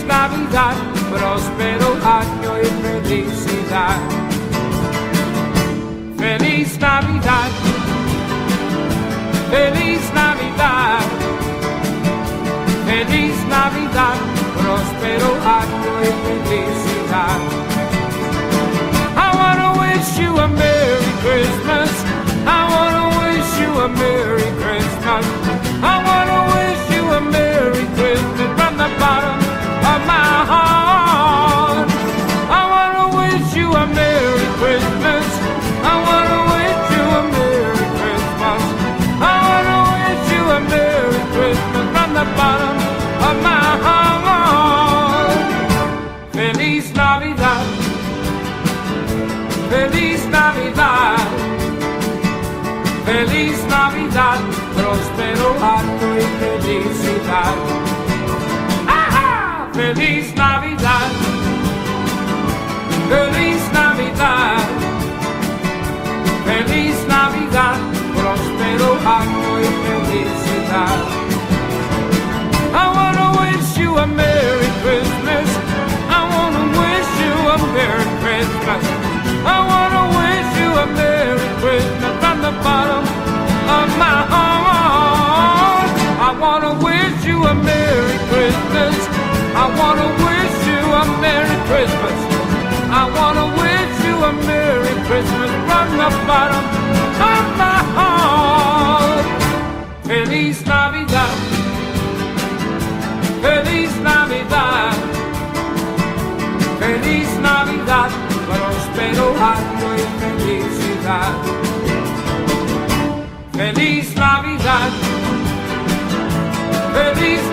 Feliz Navidad, próspero año y felicidad. Feliz Navidad, feliz Navidad, feliz Navidad, próspero año y felicidad. I wanna wish you a Merry Christmas. I wanna wish you a Merry Christmas. I wanna wish you a Merry Christmas from the bottom of my heart. I wanna wish you a Merry Christmas. I wanna wish you a Merry Christmas. I wanna wish you a Merry Christmas from the bottom of my heart. Feliz Navidad, feliz Navidad, feliz Navidad, próspero año y felicidad. ¡Ajá! Feliz Navidad, feliz Navidad, feliz Navidad, próspero año y felicidad. I wanna wish you a Merry Christmas. I wanna wish you a Merry Christmas. I wanna wish you a Merry Christmas from the bottom of my heart. I wanna wish you a Merry Christmas. I wanna wish you a Merry Christmas. I wanna wish you a Merry Christmas from the bottom of my heart. Feliz Navidad, feliz Navidad, feliz Navidad, próspero año y felicidad. Feliz Navidad, feliz